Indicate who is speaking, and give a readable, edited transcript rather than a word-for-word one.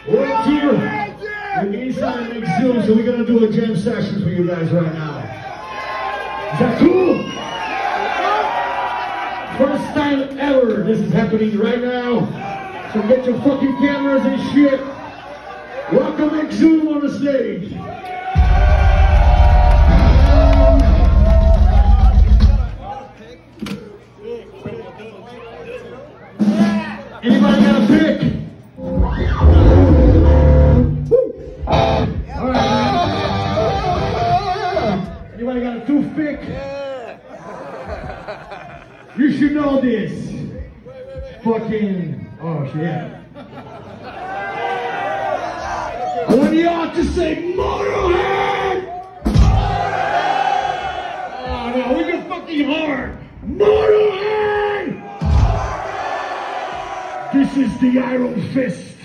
Speaker 1: We're here with Eastside and Exhume, so we're gonna do a jam session for you guys right now. Is that cool? First time ever this is happening right now. So get your fucking cameras and shit. Welcome Exhume on the stage. Anybody got a pick? Alright, anybody got a toothpick? You should know this. Fucking, oh shit. I want y'all to say Motorhead! Oh no, we go fucking hard. Motorhead! This is the Iron Fist.